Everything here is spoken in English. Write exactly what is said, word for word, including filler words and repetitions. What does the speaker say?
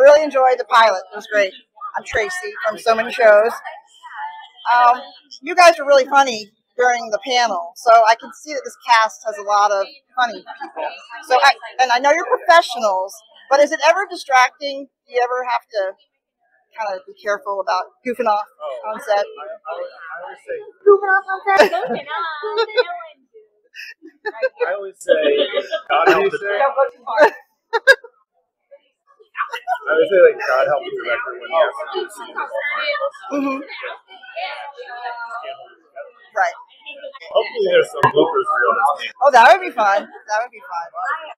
really enjoyed the pilot. It was great. I'm Tracy from So Many Shows. Um, you guys are really funny during the panel, so I can see that this cast has a lot of funny people. So, I, and I know you're professionals, but is it ever distracting? Do you ever have to kind of be careful about goofing off oh, on set? I, I, I always say goofing off on set. Goofing off. I always say God help the director. I would say like God help the director when he has to do the scene. Mm-hmm. Right. Hopefully there's some bloopers for this. Oh, that would be fun. That would be fun.